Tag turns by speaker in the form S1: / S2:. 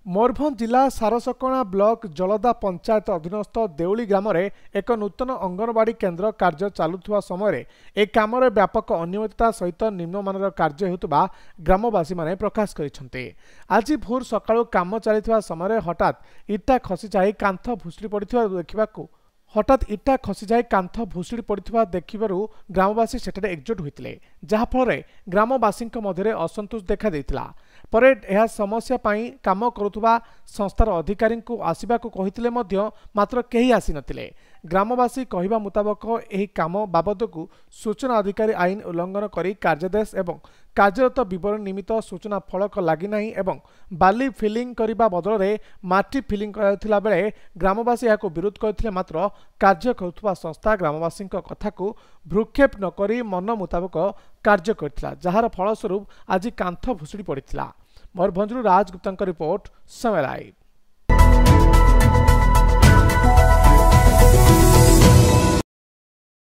S1: मयूरभंज जिला सारसकणा ब्लॉक जलदा पंचायत अधीनस्थ देउली ग्राम में एक नूतन अंगनवाड़ी केन्द्र कार्य चलुवा समय ए काम व्यापक अनियमितता सहित निम्नमानर कार्य होता ग्रामवासी माने प्रकाश करते। आज भोर सकाळु काम चलता समय हठात इटा खसी जाई कांथ भुसुड़ी पड़ता देखा ग्रामवासी सेठारे एकजुट होते जहाँफल ग्रामवासी मध्य असंतोष देखा देइतिला। परे यह समस्या पाई काम करुवा संस्थार अधिकारी को आसवाक कहते मात्र कहीं आसी नथिले। ग्रामवासी कहवा मुताबक यह काम बाबद को सूचना अधिकारी आईन उल्लंघन करी कार्यादेश एवं कार्यरत विवरण निमित्त सूचना फलक लगिना एवं बाली फिलिंग करने बदल में माटी फिलिंग करा बेले ग्रामवासी यह विरोध करते मात्र कार्य करुवा संस्था ग्रामवासी कथा को भ्रूक्षेप नक मन मुताबक कार्य करथिला, जार फलस्वरूप आज कांथ भुसुड़ी पड़ता। Mayurbhanj Rajgupta report Samay live.